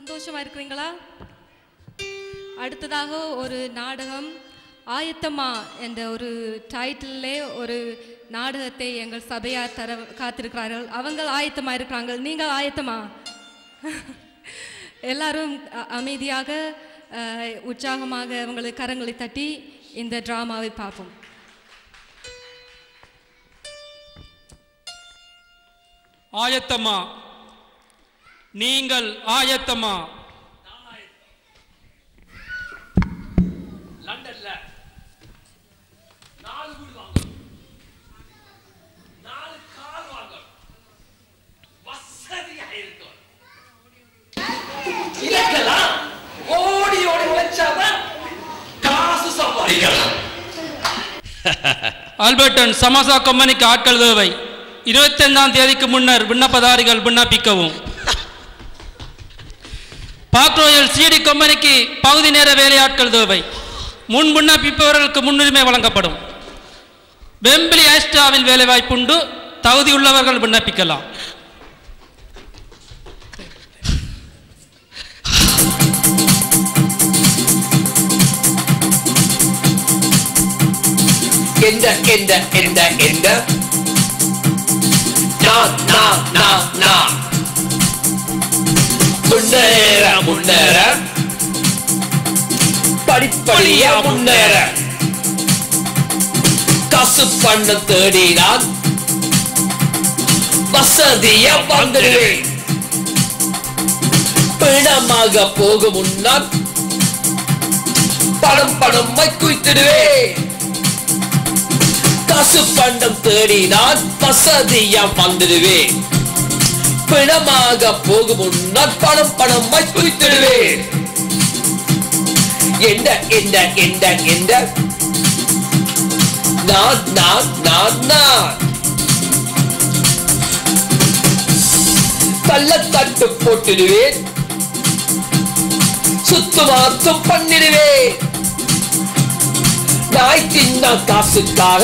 சந்தோஷமா இருக்கிறீங்களா? அடுத்ததாக ஒரு நாடகம் ஆயத்தமா என்ற ஒரு டைட்டிலே ஒரு நாடகத்தை எங்கள் சபையார் தர காத்திருக்கிறார்கள். அவங்க ஆயத்தமா இருக்கிறாங்க. நீங்கள் ஆயத்தமா? எல்லாரும் அமைதியாக உற்சாகமாக அவங்களுக்கு கரங்களை தட்டி இந்த டிராமாவை பார்ப்போம். ஆயத்தமா? நீங்கள் ஆயத்தமா? லண்டன்ல 4 வீடு வாங்க, 4 கார் வாங்க, வசதியா இருக்கும். இதெல்லாம் ஓடி ஓடி உழைச்சாதான் காசு சம்பாதிக்கலாம். ஆல்பர்டன் சமாசா கம்பெனிக்கு ஆட்கள் தேவை. 25ஆம் தேதிக்கு முன்னர் விண்ணப்பதாரிகள் விண்ணப்பிக்கவும். பாக்ரோயல் சிடி கம்பெனிக்கு பகுதி நேர வேலையாட்கள் தேவை. முன் விண்ணப்பிப்பவர்களுக்கு முன்னுரிமை வழங்கப்படும். வெம்பிலி ஆஸ்ட்ராவில் வேலை வாய்ப்புண்டு. தகுதியுள்ளவர்கள் விண்ணப்பிக்கலாம். முன்னேற முன்னேற படிப்படியா முன்னேற காசு பண்ண தேடினான் வசதியா வந்துடுவேன். பிணமாக போகும் முன்னால் பணம் குய்த்திடுவேன். காசு பண்டம் தேடினான் வசதியா வந்துடுவேன். பிணமாக போகும் முன்னால் பணம் குய்த்திடுவேன். எந்த எந்த எந்த எந்த நான் நான் நான் நான் கள்ளத்தட்டு போட்டுடுவேன். சுத்தமாத்தும் பண்ணிடுவேன். நாய் தின்ன காசுக்காக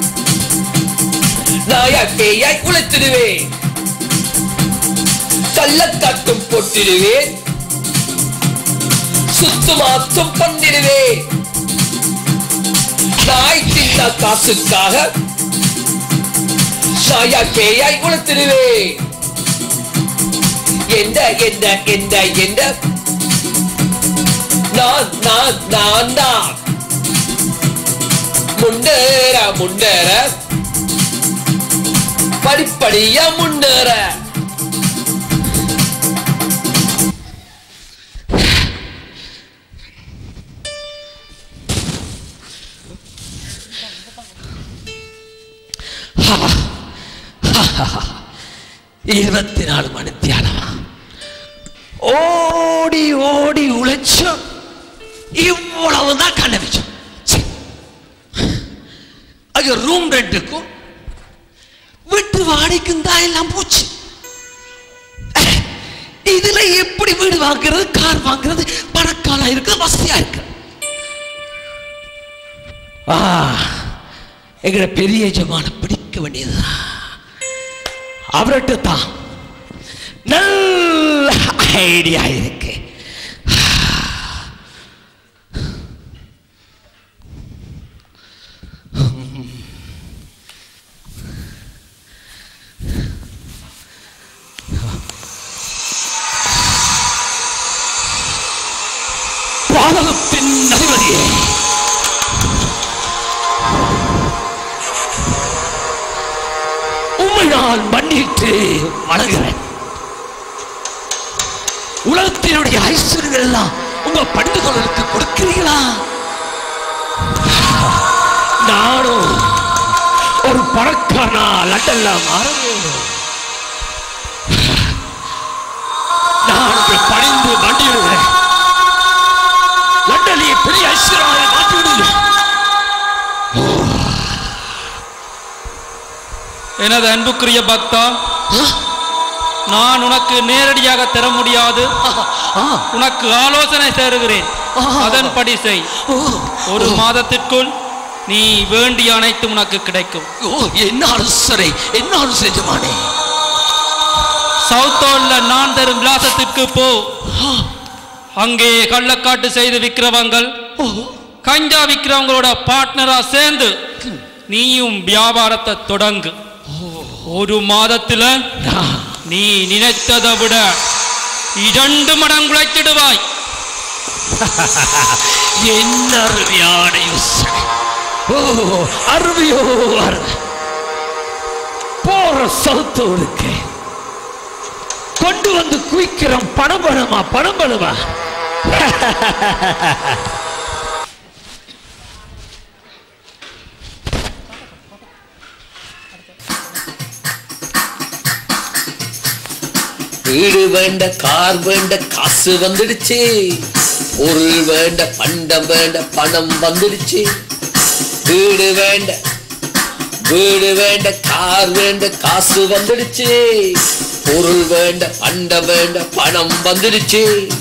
நாயா பேயாய் உழைத்திடுவேன். கள்ளத்தட்டும் போட்டிடுவேன். சுத்தமாத்தும் பண்ணிடுவேன். நாய் தின்ன காசுக்காக நாயா பேயாய் உழைத்திடுவேன். எந்த எந்த எந்த எந்த நான் நான் நான் நான் முன்னேற முன்னேற படிப்படியா முன்னேற. இருபத்தி 4 மணி தியானமா ஓடி ஓடி உழைச்சோம். இவ்வளவுதான் கண்டுபிடிச்சோம். அது ரூம் ரெண்டுக்கும் வீட்டு வாடகைக்கும் தான் எல்லாம் போச்சு. இதுல எப்படி வீடு வாங்குறது, கார் வாங்குறது, பணக்காலா இருக்கு, வசதியா இருக்கு. எங்களை பெரிய ஜமான பிடிக்க வேண்டியதுதான். அவர்கிட்ட தான் நல்ல ஐடியா இருக்கு. பாதகத்தின் அதிபதியே, உம்மை நான் மன்னிட்டு வணங்குகிறேன். உலகத்தினுடைய ஐஸ்வர்யங்கள் எல்லாம் உங்க பண்டுகளுக்கு கொடுக்கிறீங்களா? நானும் ஒரு பணக்காரனா லண்டன்ல மாற வேண்டும். நான் பணிந்து மண்டிடுகிறேன். லண்டனை பெரிய ஐஸ்வர்யமாக மாற்றிவிடுகிறேன். எனது அன்புக்குரிய பக்தா, நான் உனக்கு நேரடியாக தர முடியாது. உனக்கு ஆலோசனை தருகிறேன். அதன்படி செய். 1 மாதத்திற்குள் நீ வேண்டிய அனைத்து உனக்கு கிடைக்கும். என்னாலும் சரி, என்னாலும் செஞ்சமானே. சவுத் ஹால்ல நான் தரும் விலாசத்திற்கு போ. அங்கே கள்ளக்காட்டு செய்து விற்கிறவங்கள் கஞ்சா விற்கிறவங்களோட பார்ட்னரா சேர்ந்து நீயும் வியாபாரத்தை தொடங்கு. ஒரு மாதத்துல நீ நினைத்ததை விட 2 மடங்கு உழைத்திடுவாய். என்ன அருமையான யோசனை. அருமையோ அருமை. போற சவுத்தோருக்கு கொண்டு வந்து குவிக்கிறோம். பணம் பணமா பணம் பணமா. வீடு வேண்ட, கார் வேண்ட, காசு வந்துடுச்சு. பொருள் வேண்ட, பண்டம் வேண்ட, பணம் வந்துடுச்சு. வீடு வேண்ட, வீடு வேண்ட, கார் வேண்ட, காசு வந்துடுச்சு. பொருள் வேண்ட, பண்டம் வேண்ட, பணம் வந்துடுச்சு.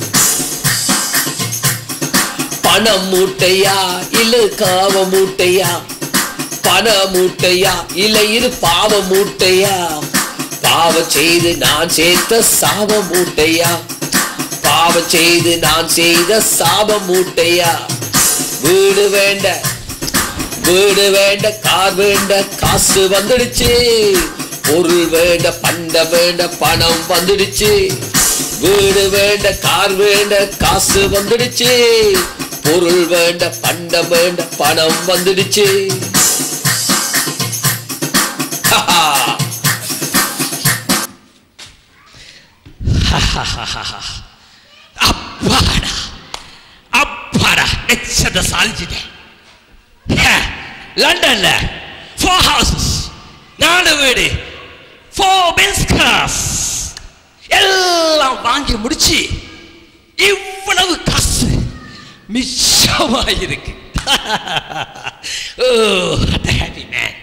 பணம் மூட்டையா இல்ல காவ மூட்டையா? பண மூட்டையா இல்ல இது பாவ மூட்டையா? பாவம் செய்து நான் சேர்த்த சாப மூட்டையா? பாவம் செய்து நான் செய்த சாப மூட்டையா? வீடு வேண்ட, வீடு வேண்ட, கார் வேண்ட, காசு வந்துடுச்சு. பொருள் வேண்ட, பண்டம் வேண்ட, பணம் வந்துடுச்சு. வீடு வேண்ட, கார் வேண்ட, காசு வந்துடுச்சு. பொருள் வேண்ட, பண்டம் வேண்ட, பணம் வந்துடுச்சு. அப்பாடா அப்பாடா, எச்சத சாலிச்சிட்டேன். லண்டன்ல 4 houses, 4 வீடு, 4 Benz cars எல்லாம் வாங்கி முடிச்சு இவ்வளவு காசு மிச்சமாயிருக்கு. Oh, what a happy man.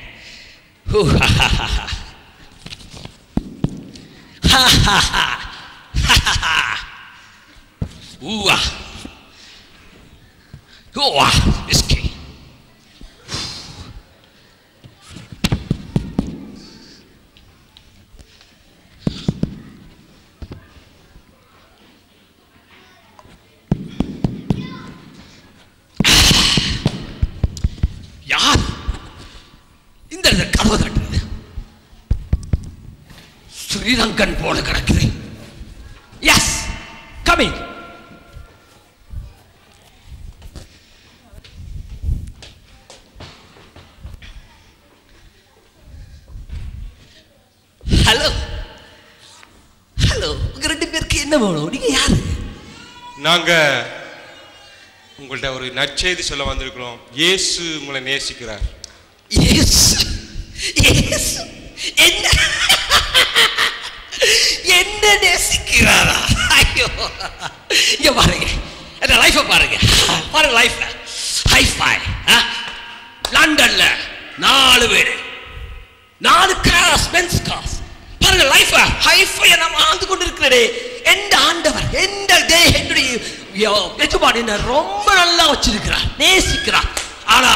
Whiskey. யார் இந்த கதவை தட்டுறது? ஸ்ரீலங்கன் போல கிடக்குது. S, coming. ஹலோ ஹலோ, உங்க 2 பேருக்கு என்ன வேணும்? நீங்க யாரு? நாங்க உங்கள்ட்ட ஒரு நற்செய்தி சொல்ல வந்திருக்கிறோம். இயேசு உங்களை நேசிக்கிறார். இயேசு? இயேசு என்ன என்ன நேசிக்கிறாரா? ஐயோ, இங்க பாருங்க, இந்த லைஃப பாருங்க, பாருங்க லைஃப்ல ஹைஃபை. லண்டன்ல 4 வீடு, 4 காஸ், பென்ஸ் காஸ். பாருங்க லைஃப ஹைஃபை நம்ம ஆண்டு கொண்டிருக்கிறதே. எந்த ஆண்டவர், எந்த என்னுடைய எஜமான் என்ன ரொம்ப நல்லா வச்சிருக்கிறார், நேசிக்கிறார். ஆனா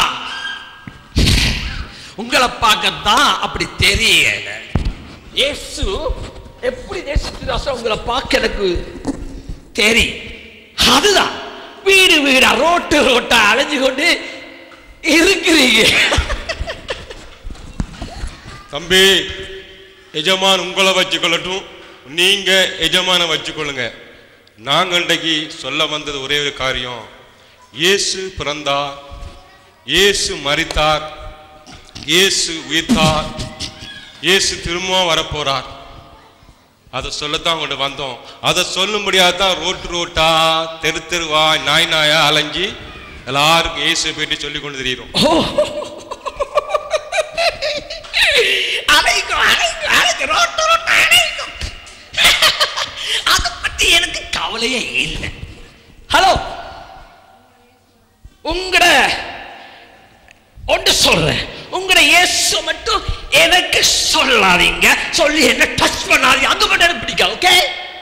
உங்களை பார்க்கத்தான் அப்படி தெரியல. இயேசு எப்படி நேசிக்கிறார் உங்களை பார்க்க எனக்கு தெரியும். அதுதான் வீடு வீடா ரோட்டு ரோட்டா அலைஞ்சு கொண்டு இருக்கிறீங்க. தம்பி, எஜமான் உங்களை வச்சுக்கொள்ளட்டும், நீங்க எஜமான வச்சுக்கொள்ளுங்க. நாங்கள் இன்றைக்கு சொல்ல வந்தது ஒரே ஒரு காரியம். இயேசு பிறந்தார், இயேசு மரித்தார், இயேசு உயிர்த்தார், இயேசு திரும்ப வரப்போறார். அதை சொல்லத்தான் கொண்டு வந்தோம். அதை சொல்லும்படியாக தான் ரோட்டு ரோட்டா, தெரு தெருவா, நாய் நாயா அலைஞ்சி எல்லாருக்கும் இயேசு பற்றி சொல்லி கொண்டு தெரியும். அதை பத்தி எனக்கு கவலையே இல்லை. ஹலோ, உங்கள ஒன்று சொல்றேன், உங்கள இயேசு மட்டும் எனக்கு சொல்லாதீங்க, சொல்லி என்ன டச் பண்ணாதீங்க. அது மட்டும் எனக்கு பிடிக்காது. ஓகே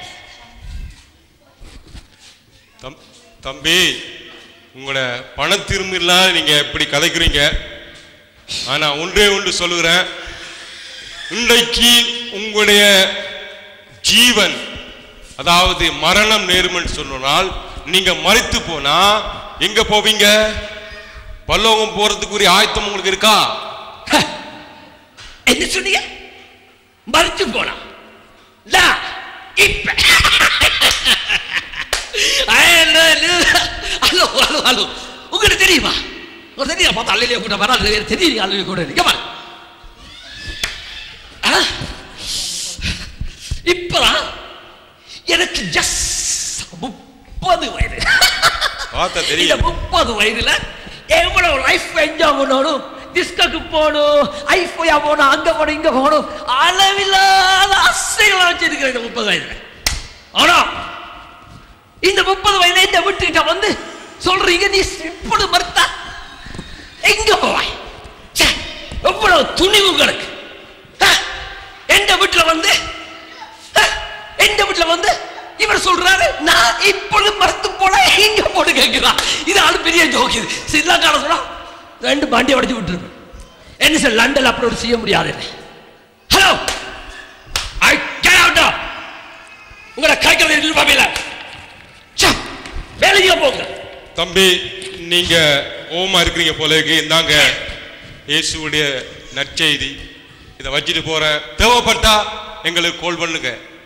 தம்பி, உங்களோட பண திரும்ப இல்லாத நீங்க எப்படி கதைக்கிறீங்க? ஆனா ஒன்றே ஒன்று சொல்லுகிறேன், இன்றைக்கு உங்களுடைய ஜீவன் அதாவது மரணம் நேரும்னு சொன்னால் நீங்க மரித்து போனா எங்க போவீங்க? பரலோகம் போறதுக்குரிய ஆயத்தம் உங்களுக்கு இருக்கா? என்ன சொன்னீங்க? மரித்து போனா இப்ப உங்களுக்கு தெரியுமா? தெரியும் பார்த்தா அல்லையா கூட வராது தெரியும் அல்லையா கூட இப்பதான் எனக்கு ஜஸ்ட் 30 வயது. 30 வயதுல எவ்வளவு லைஃப் என்ஜாய் பண்ணணும், டிஸ்கோக்கு போகணும், ஐஃபோயா போகணும், அங்க போகணும், இங்க போகணும், அளவில்லாத ஆசைகளை வச்சிருக்கிறேன் இந்த 30 வயதுல. ஆனா இந்த 30 வயதுல இந்த வீட்டுக்கிட்ட வந்து சொல்றீங்க நீ இப்படி மறுத்தா எங்க போவாய்? எவ்வளவு துணிவு உங்களுக்கு! எந்த வீட்டுல வந்து இவர் சொல்றாரு நான் இப்பொழுது மறுத்து போல எங்க போட்டு கேட்கிறான். இது ஆளு பெரிய ஜோக். இது ஸ்ரீலங்கால சொன்னா 2 பாண்டி உடைச்சு விட்டுருப்பேன். என்ன சார் லண்டன் அப்லோட் செய்ய முடியாது. ஹலோ ஐ கேன் அவுட் உங்களை கைகள் எதிர்பார்க்கல வேலைக்கு போங்க. தம்பி நீங்க ஓமா இருக்கிறீங்க போல இருக்கு. இந்தாங்க இயேசுவுடைய நற்செய்தி, இதை வச்சுட்டு போற. தேவைப்பட்டா எங்களுக்கு கால் பண்ணுங்க.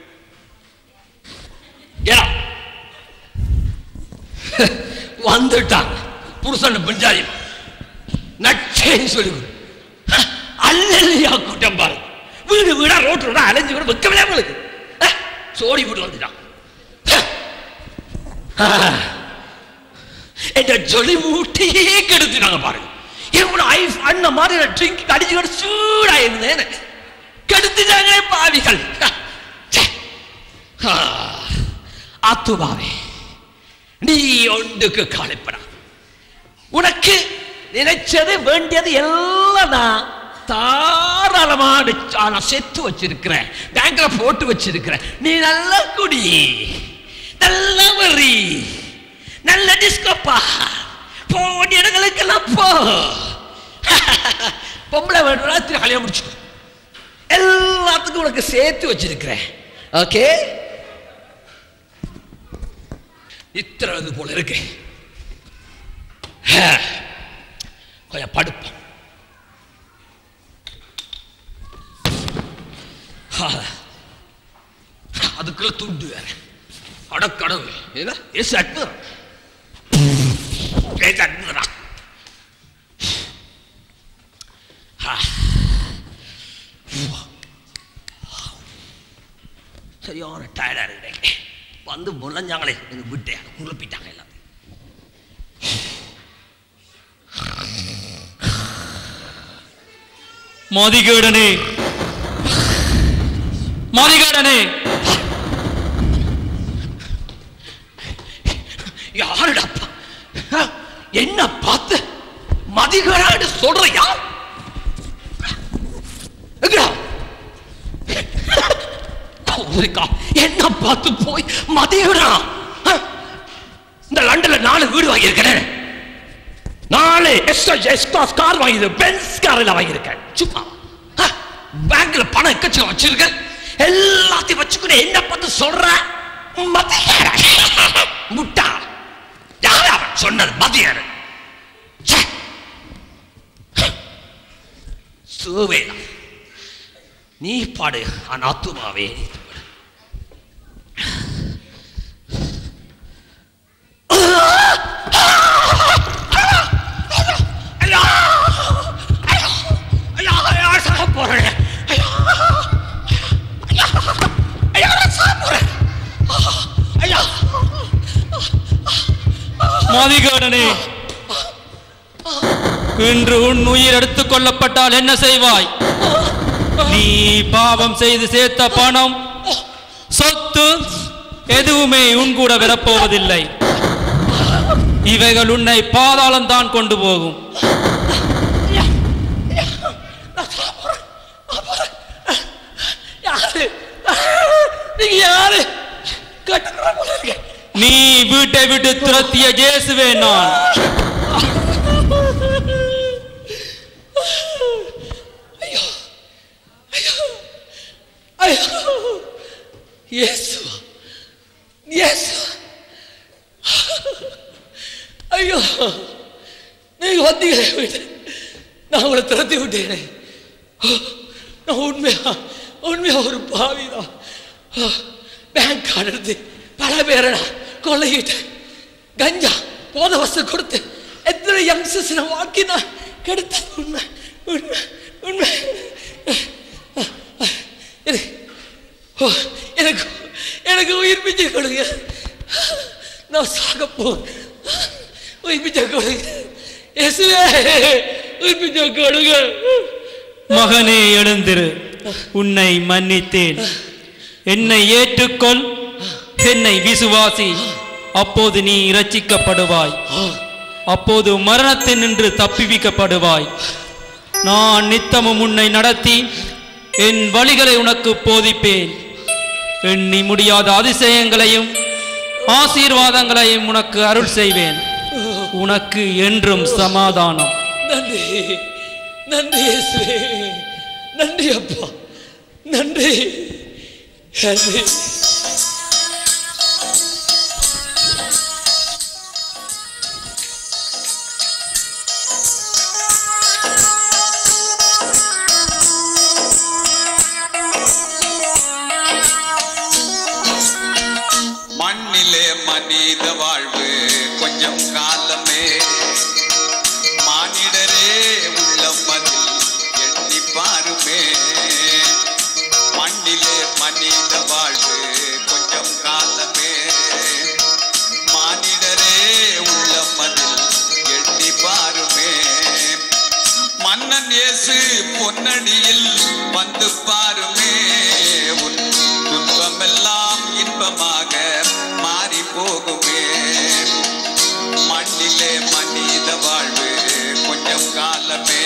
வந்துட்டாங்க புருஷன் பெஞ்சாரி நச்சேன்னு சொல்லி அல்லையா கூட்டம் பாரு. வீடு வீடா ரோட்டு அலைஞ்சு கூட வைக்கவே உங்களுக்கு சோடி போட்டு வந்துட்டான். என்ற ஜொலி மூட்டையே கெடுத்துட்டாங்க பாருங்க. எவ்வளவு ஐஸ் அண்ண மாதிரி ட்ரிங்க் அடிச்சு சூடா இருந்தேன் கெடுத்துட்டாங்களே பாவிகள். ஆத்துமாவே நீ ஒன்றுக்கு கவலைப்படா. உனக்கு நினைச்சது வேண்டியது எல்லாம் நான் தாராளமான செத்து வச்சிருக்கிறேன், பேங்க்ல போட்டு வச்சிருக்கிறேன். நீ நல்ல குடி, நல்ல வரி, நல்ல டிஸ்கோப்பா, போன இடங்களுக்கெல்லாம் போ. பொம்பளை வேணும்னா கல்யாணம் முடிச்சு எல்லாத்துக்கும் உனக்கு சேர்த்து வச்சிருக்கிறேன். ஓகே இத்தனை போல இருக்கு. கொஞ்சம் படுப்போம். அதுக்குள்ள துண்டு வேற அடக்கடவு ஏசு அற்புதம் அற்புதம். சரியான டயர்டா இருக்கு. வந்து முளைஞ்சாங்களே எங்க விட்டேன் குழப்பிட்டாங்க எல்லாத்தையும். மதிகேடனே மதிகேடனே யாருடாப்பா என்ன பார்த்து மதிகேடான்னு சொல்றியா? என்ன பார்த்து போய் மதியடா. இந்த லண்டன்ல 4 வீடு வாங்கியிருக்கிறேன், 4 கார் வாங்கியிருக்கேன், பென்ஸ் கார் வாங்கியிருக்கேன். சும்மா பேங்க்ல பணம் எக்கச்சக்கம் வச்சிருக்க, எல்லாத்தையும் வச்சுக்கிட்டு என்ன பார்த்து சொல்ற மதியடா முட்டா. யார் அவன் சொன்னது மதியட? சூவேலா நீ பாடு அநாத்துமாவே. மதிகேடனே இன்று உன் உயிர் எடுத்துக் கொள்ளப்பட்டால் என்ன செய்வாய்? நீ பாவம் செய்து சேர்த்த பணம் சொத்து எதுவுமே உன் கூட வரப்போவதில்லை. இவைகள் உன்னை பாதாளம் தான் கொண்டு போகும். நீ வீட்டை விட்டு துரத்திய இயேசுவே நான். ஐயோ, நீங்க வந்தீங்களே வீட்டு, நான் உங்களை திரட்டி விட்டேனே. நான் உண்மையா ஒரு பாவிதான். பேங்க் கார்டு எடுத்து பல பேரை நான் கொள்ளையிட்டேன். கஞ்சா போத வசதி கொடுத்து எத்தனை யங்ஸ்டர்ஸ் நான் வாக்கி நான் கெடுத்தேன். உண்மை உண்மை உண்மை. எனக்கு எனக்கு உயிர் பிச்சை கொடுங்க. நான் சாக போறேன். உயிர் பிச்சை கொடுங்க. இயேசுவே, உயிர் பிச்சை கொடுங்க. மகனே எழுந்திரு, உன்னை மன்னித்தேன். என்னை ஏற்றுக்கொள், என்னை விசுவாசி, அப்போது நீ இரட்சிக்கப்படுவாய். அப்போது மரணத்தில் நின்று தப்பிவிக்கப்படுவாய். நான் நித்தமும் உன்னை நடத்தி என் வழிகளை உனக்கு போதிப்பேன். எண்ணி முடியாத அதிசயங்களையும் ஆசீர்வாதங்களையும் உனக்கு அருள் செய்வேன். உனக்கு என்றும் சமாதானம். நன்றி நன்றி இயேசுவே, நன்றி அப்பா, நன்றி நன்றி. மண்ணிலே மனித வாழ்வு கொஞ்சம் காலமே, மானிடரே உள்ளம் அதில் எண்ணி பாருமே. மண்ணிலே மனித வாழ்வு கொஞ்சம் காலமே, மானிடரே உள்ளம் அதில் எண்ணி பாருமே. மன்னன் இயேசு பொன்னடியில் வந்து பாருமே, உன் துன்பமெல்லாம் இன்பமாக மாறி போகுமே. மண்ணிலே மனித வாழ்வு கொஞ்சம் காலமே.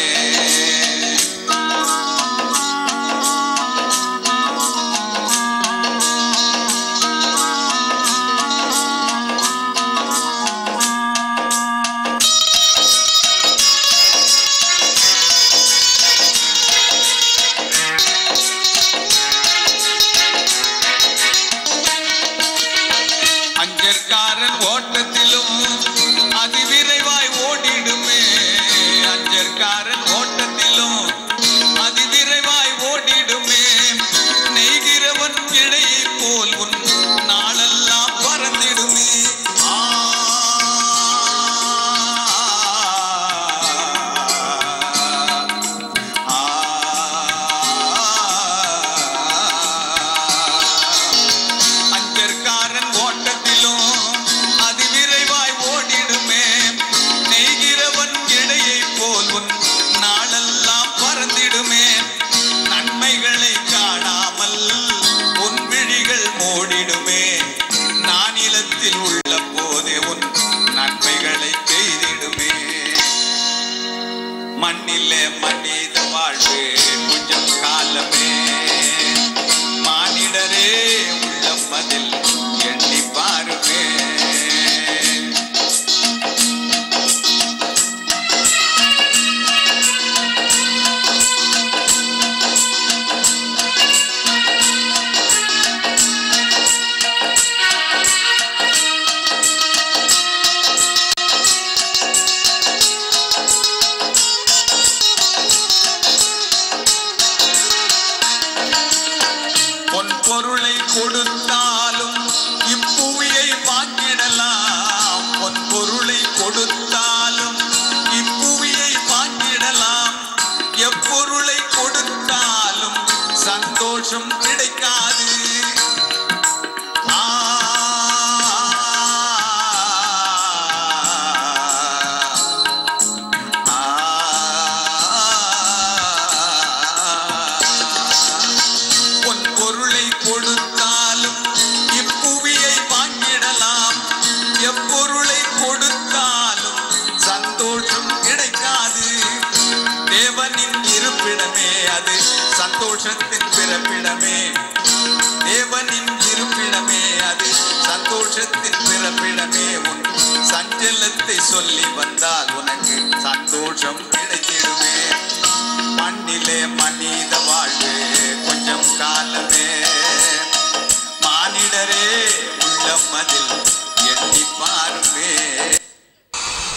அஞ்சற்காரன் ஓட்டத்திலும் அதிவிரைவாய் ஓடிடுமே, அஞ்சற்காரன் ஓட்டத்திலும் அதிவிரைவாய் ஓடிடுமே. நெய்கிறவன் இழையை போல் உன் நாளெல்லாம் பறந்திடுமே. அஞ்சற்காரன் ஓட்டத்திலும் அதிவிரைவாய் ஓடிடுமே, நெய்கிறவன் இடையை போல் உன் நாளெல்லாம் பறந்திடுமே. நன்மைகளை காணாமல் உன் விழிகள் மூடிடுமே, நானிலத்தில் உள்ள போதே உன் நன்மைகளை பெய்திடுமே. மண்ணிலே மனித வாழ்வு கொஞ்சம் காலமே, மானிடரே உள்ளம் அதில் எண்ணி பாருமே. பொன் பொருளை கொடுத்தாலும் இப்புவியை வாங்கிடலாம், பொன் பொருளை கொடுத்தாலும் இப்புவியை வாங்கிடலாம். எப்பொருளை கொடுத்தாலும் சந்தோஷம் கிடைக்காது. பொன் பொருளை கொடுத்தாலும் இப்புவியை வாங்கிடலாம். எப்பொருளை கொடுத்தாலும் சந்தோஷம் கிடைக்காது. தேவனின் இருப்பிடமே அது சந்தோஷத்தின் பிறப்பிடமே. தேவனின் இருப்பிடமே அது சந்தோஷத்தின் பிறப்பிடமே. உன் சஞ்சலத்தை சொல்லி வந்தால் உனக்கு சந்தோஷம் கிடைத்திடுமே. மண்ணிலே மனித வாழ்வு கொஞ்சம் காலமே, மானிடரே உள்ளம் அதில் எண்ணி பாருமே.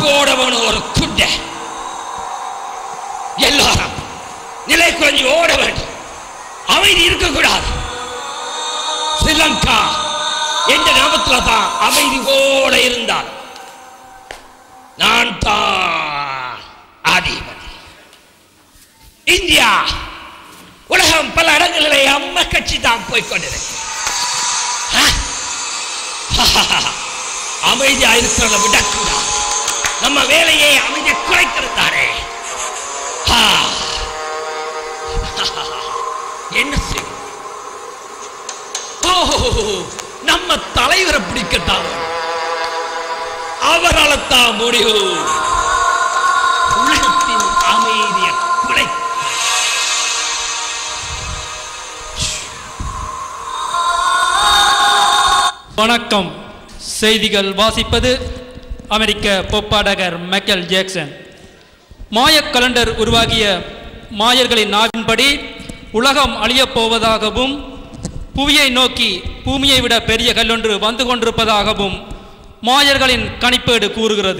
ஓட வேணும் ஒரு குண்டை. எல்லாரும் நிலை குறைஞ்சி ஓட வேண்டும். அமைதி இருக்கக்கூடாது. ஸ்ரீலங்கா எந்த நாமத்துல தான் அமைதியோட இருந்தால் நான் தான் அதிபதி. இந்தியா உலகம் பல இடங்களிலே அம்மா கட்சி தான் போய்கொண்டிருக்கு. அமைதியா இருக்கிறத விடக்கூடாது. நம்ம வேலையை அமைதியை குறைத்திருந்தாரே. என்ன செய்யும்? நம்ம தலைவரை பிடிக்கத்தான் அவரால் தான் முடியும். உலகத்தின் அமைதியை குறை. வணக்கம். செய்திகள் வாசிப்பது அமெரிக்க பொப்பாடகர் மைக்கேல் ஜாக்சன். மாயக் கலண்டர் உருவாகிய மாயர்களின் நாவின்படி உலகம் அழியப் போவதாகவும் புவியை நோக்கி பூமியை விட பெரிய கல்லொன்று வந்து கொண்டிருப்பதாகவும் மாயர்களின் கணிப்பேடு கூறுகிறது.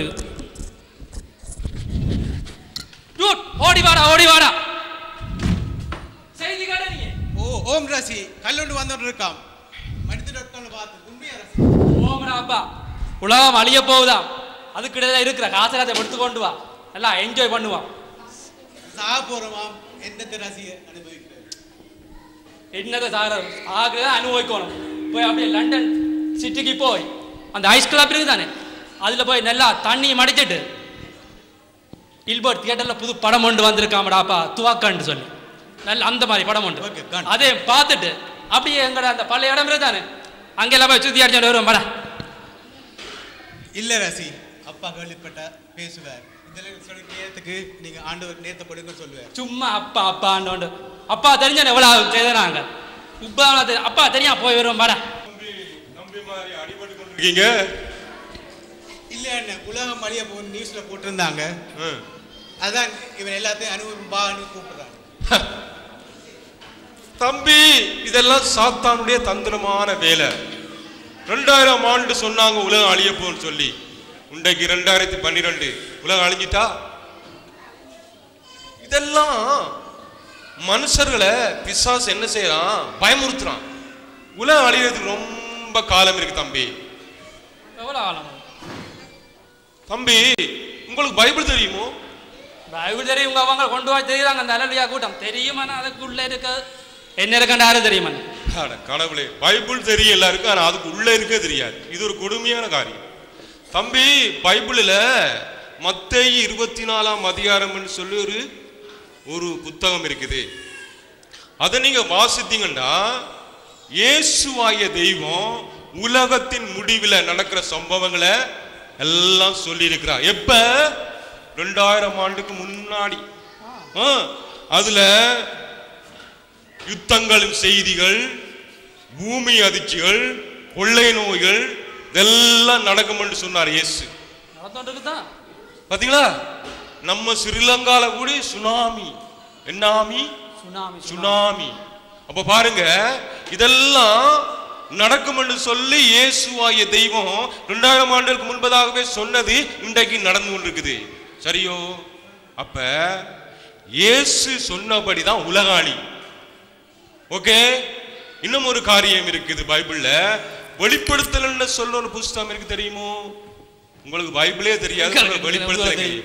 ஓடிவாடா ஓடிவாடா. செய்தி கேட்டீங்க? ஓம் ராசி கல்லொன்று வந்துட்டு இருக்காம். ஓமடா உலகம் அழிய போகுதா? அதுக்கிடையில இருக்கிற காசை எடுத்து கொண்டு வா, எல்லாம் என்ஜாய் பண்ணுவான். என்னது சாகரம் ஆகுறத அனுபவிக்கணும். போய் அப்படியே லண்டன் சிட்டிக்கு போய் அந்த ஐஸ் கிளப் இருக்கு தானே, அதில் போய் நல்லா தண்ணி மடிச்சிட்டு இல்பர்ட் தியேட்டரில் புது படம் ஒன்று வந்திருக்காமடாப்பா துவாக்கன்னு சொல்லி நல்ல அந்த மாதிரி படம் ஒன்று. அதே பார்த்துட்டு அப்படியே எங்கட அந்த பழைய இடம் இருக்கு தானே, அங்கெல்லாம் போய் சுற்றி அடிச்சுட்டு வருவோம். படம் இல்லை ராசி, அப்பா கேள்விப்பட்ட பேசுவார். நேரத்துக்கு நீங்க ஆண்டவர் நேரத்தை கொடுங்க சொல்லுவார். சும்மா அப்பா அப்பா ஆண்டோண்டு அப்பா தெரிஞ்ச எவ்வளவு செய்தாங்க. அப்பா தெரியா போய் வருவோம். படம் இல்ல என்ன உலகம் அழிய போன நியூஸ்ல போட்டிருந்தாங்க. அதான் இவன் எல்லாத்தையும் அனுபவம் கூப்பிடுறாங்க. தம்பி, இதெல்லாம் சாத்தானுடைய தந்திரமான வேலை. 2000 ஆண்டு சொன்னாங்க உலகம் அழிய போன்னு சொல்லி. இன்றைக்கு 2012 உலகம் அழிஞ்சிட்டா? இதெல்லாம் மனுஷர்களை பிசாசு என்ன செய்யறான்? பயமுறுத்துறான். உலகம் அழியறதுக்கு ரொம்ப காலம் இருக்கு தம்பி. எவ்வளவு காலம்? தம்பி, உங்களுக்கு பைபிள் தெரியுமோ? பைபிள் தெரியும். உங்க அவங்க கொண்டு வா தெரியுறாங்க. அந்த அலலியா கூட்டம் தெரியுமா? அதுக்குள்ள இருக்க என்ன இருக்காண்டு யாரும் தெரியுமா? கடவுளே, பைபிள் தெரியும் எல்லாருக்கும், ஆனா அதுக்கு உள்ள இருக்க தெரியாது. இது ஒரு கொடுமையான காரியம் தம்பி. பைபிள்ல மத்தேயு 24ஆம் அதிகாரம்னு சொல்லி ஒரு புத்தகம் இருக்குது. அதை நீங்க வாசித்தீங்கன்னா இயேசுவாகிய தெய்வம் உலகத்தின் முடிவில் நடக்கிற சம்பவங்களை எல்லாம் சொல்லி இருக்கிறார். எப்ப? 2000 ஆண்டுக்கு முன்னாடி. அதுல யுத்தங்களின் செய்திகள், பூமி அதிர்ச்சிகள், கொள்ளை நோய்கள் இதெல்லாம் நடக்கும் என்று சொன்னார் இயேசு. பாத்தீங்களா? நம்ம ஸ்ரீலங்கால கூட சுனாமி. என்னாமி? சுனாமி. அப்ப பாருங்க, இதெல்லாம் நடக்கும் என்று சொல்லி இயேசுவாகிய தெய்வம் 2000 ஆண்டுகளுக்கு முன்பதாகவே சொன்னது இன்றைக்கு நடந்து கொண்டிருக்குது. சரியோ? அப்ப இயேசு சொன்னபடிதான் உலகாளி. ஓகே. இன்னும் ஒரு காரியம் இருக்குது பைபிள்ல. வெளிப்படுத்தல் சொல்ல ஒரு புஸ்தகம் இருக்கு, தெரியுமோ? உங்களுக்கு பைபிளே தெரியாது, வெளிப்படுத்தல்.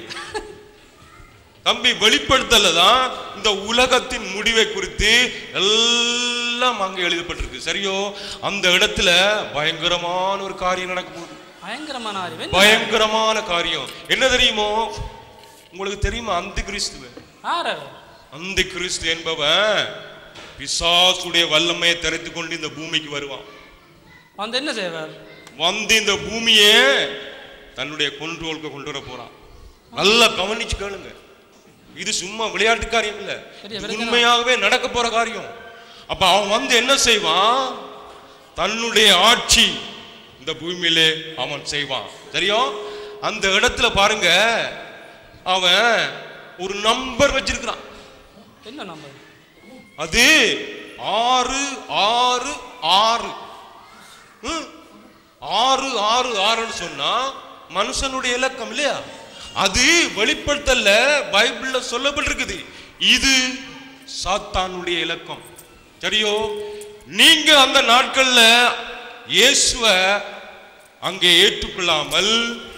தம்பி, வெளிப்படுத்தல தான் இந்த உலகத்தின் முடிவை குறித்து எல்லாம் அங்க எழுதப்பட்டிருக்கு. சரியோ? அந்த இடத்துல பயங்கரமான ஒரு காரியம் நடக்க போகுது. பயங்கரமான காரியம் என்ன தெரியுமோ? உங்களுக்கு தெரியுமா? அந்த கிறிஸ்து என்பவன் பிசாசுடைய வல்லமையை தெரிந்து கொண்டு இந்த பூமிக்கு வருவான். வந்து என்ன செய்வார்? வந்து இந்த பூமியே தன்னுடைய கொண்டோலுக்கு கொண்டு வர போறான். நல்லா கவனிச்சு கேளுங்க. இது சும்மா விளையாட்டு காரியம் இல்ல, உண்மையாகவே நடக்க போற காரியம். அப்ப அவன் வந்து என்ன செய்வான்? தன்னுடைய ஆட்சி இந்த பூமியிலே அவன் செய்வான். தெரியும்? அந்த இடத்துல பாருங்க, அவன் ஒரு நம்பர் வச்சிருக்கிறான். என்ன நம்பர்? அது 666. 666 சொன்னா மனுஷனுடைய இலக்கம் இல்லையா? அது வெளிப்படுத்தல, பைபிள்ல சொல்லப்பட்டிருக்குது. இது சாத்தானுடைய இலக்கம். சரியோ? நீங்க அந்த நாட்கள்ல இயேசுவ அங்கே ஏற்றுக்கொள்ளாமல்,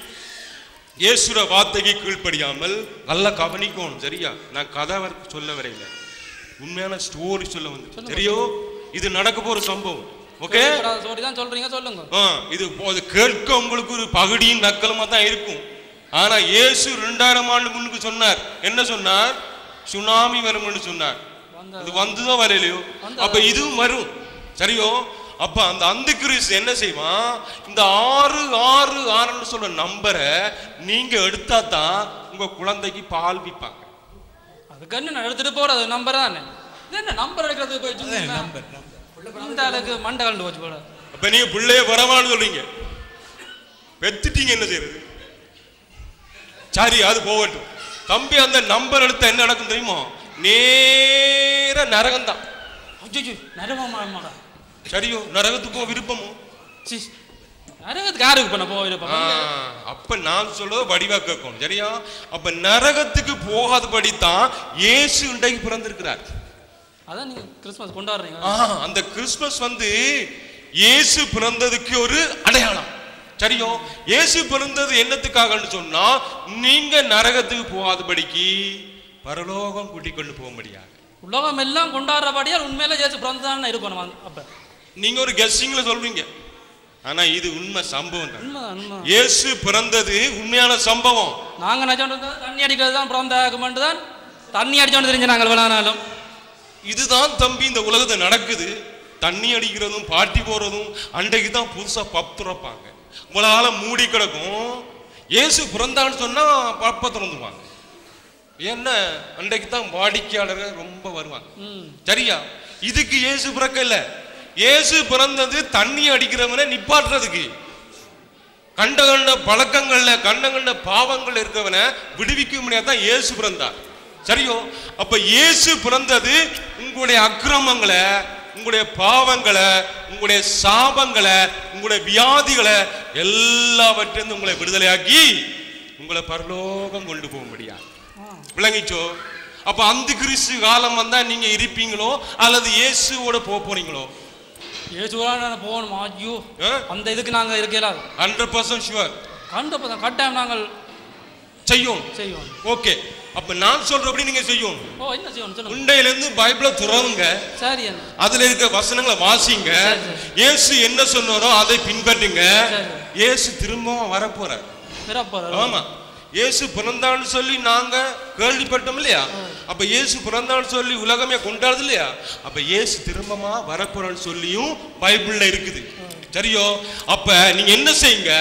இயேசுர வார்த்தைக்கு கீழ்ப்படியாமல், நல்லா கவனிக்கணும். சரியா? நான் கதை சொல்ல வரையில, உண்மையான ஸ்டோரி சொல்ல வந்து. சரியோ? இது நடக்க போற சம்பவம். ஓகே, ஸ்டோரி தான் சொல்றீங்க, சொல்லுங்க. இது கேட்க உங்களுக்கு ஒரு பகுடியும் நக்கலுமா தான் இருக்கும். ஆனா இயேசு 2000 ஆண்டு முன்னுக்கு சொன்னார். என்ன சொன்னார்? சுனாமி வரும்னு சொன்னார். இது வந்துதான் வரலையோ? அப்ப இதுவும் வரும். சரியோ? அப்ப அந்த அந்திகிறிஸ்து என்ன செய்வான்? இந்த 666 சொல்ற நம்பரை நீங்க எடுத்தா தான் உங்க குழந்தைக்கு பால் விற்பாங்க. அதுக்கு என்ன எடுத்துட்டு போறது? நம்பர் தானே. என்ன நம்பர் எடுக்கிறது? போய் நம்பர் இந்த அளவுக்கு மண்டை கலந்து போச்சு போல. அப்ப நீங்க பிள்ளைய வரவான்னு சொல்றீங்க, பெத்துட்டீங்க, என்ன செய்யறது? சரி, அது போகட்டும். தம்பி, அந்த நம்பர் எடுத்த என்ன நடக்கும் தெரியுமா? நேர நரகம் தான். நரகமாடா. சரியோ? நரகத்துக்கும் விருப்பமோ? நரகத்துக்கு யாருக்கு பண்ண போக? அப்ப நான் சொல்றது வடிவா கேட்கணும். சரியா? அப்ப நரகத்துக்கு போகாதபடித்தான் இயேசு இன்றைக்கு பிறந்திருக்கிறார். அதான் நீங்க கிறிஸ்துமஸ் கொண்டாடுறீங்க. அந்த கிறிஸ்துமஸ் வந்து இயேசு பிறந்ததுக்கு ஒரு அடையாளம். சரியோ? இயேசு பிறந்தது என்னத்துக்காகன்னு சொன்னா, நீங்க நரகத்துக்கு போகாதபடிக்கு பரலோகம் கூட்டிக் கொண்டு போக முடியாது. உலகம் எல்லாம் கொண்டாடுறபடியால் உண்மையில இயேசு பிறந்ததான்னு இருக்கணும். அப்ப நீங்க ஒரு கெஸ்டிங்ல சொல்றீங்க, ஆனா இது உண்மை சம்பவம் தான். இயேசு பிறந்தது உண்மையான சம்பவம். நாங்க நினைச்சோம் தண்ணி அடிக்கிறது தான் பிறந்தாக்குமென்று தான் தண்ணி அடிச்சோன்னு தெரிஞ்சு நாங்கள் விளையாடினாலும். இதுதான் தம்பி இந்த உலகத்தை நடக்குது. தண்ணி அடிக்கிறதும் பாட்டி போறதும் அன்றைக்கு தான் புதுசா பப் துறப்பாங்க. உங்களால மூடி கிடக்கும். இயேசு பிறந்தான்னு சொன்னா பப்ப திறந்துவாங்க. என்ன, அன்றைக்கு தான் வாடிக்கையாளர்கள் ரொம்ப வருவாங்க. சரியா? இதுக்கு இயேசு பிறக்க இல்ல. இயேசு பிறந்தது தண்ணி அடிக்கிறவனை நிப்பாட்டுறதுக்கு. கண்ட கண்ட பழக்கங்கள்ல கண்ட கண்ட பாவங்கள் இருக்கிறவனை விடுவிக்க முடியாதான் இயேசு பிறந்தார். சரியோ? அப்ப இயேசு பிறந்தது உங்களுடைய அக்கிரமங்களை, உங்களுடைய பாவங்களை, உங்களுடைய சாபங்களை, உங்களுடைய வியாதிகளை எல்லாவற்றிலிருந்து உங்களை விடுதலையாக்கி உங்களை பரலோகம் கொண்டு போக முடியாது. விளங்கிச்சோ? அப்ப அந்திகிறிஸ்து காலம் வந்தா நீங்க இருப்பீங்களோ அல்லது இயேசுவோட போறீங்களோ? இயேசுவோட போகணும். ஐயோ, அந்த இதுக்கு நாங்க இருக்கலாம். 100% ஷுவர். 100% கட்டாயம் நாங்கள் செய்யும். ஓகே, அப்ப நான் சொல்றபடி நீங்க செய்யும். என்ன செய்யணும் சொல்லுங்க. உண்டையில இருந்து பைபிளை துறவுங்க. சரி, அதுல இருக்க வசனங்களை வாசிங்க. இயேசு என்ன சொன்னாரோ அதை பின்பற்றுங்க. இயேசு திரும்பவும் வரப்போறார். ஆமா, இயேசு பிறந்தான்னு சொல்லி நாங்க கேள்விப்பட்டோம் இல்லையா? அப்ப இயேசு பிறந்தான்னு சொல்லி உலகமே கொண்டாடுது இல்லையா? அப்ப இயேசு திரும்பமா வரப்போறான்னு சொல்லியும் பைபிள்ல இருக்குது. சரியோ? அப்ப நீங்க என்ன செய்யுங்க?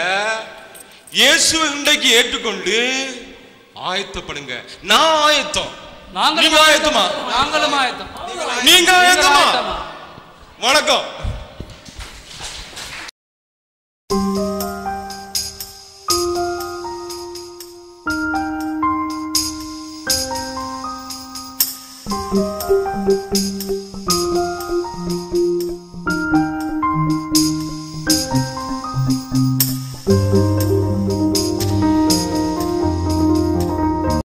இயேசுவை இன்றைக்கு ஏற்றுக்கொண்டு ஆயத்தப்படுங்க. நான் ஆயத்தம். நீங்க ஆயத்தமா? நாங்களும் ஆயத்தம். நீங்க ஆயத்தமா? வணக்கம்.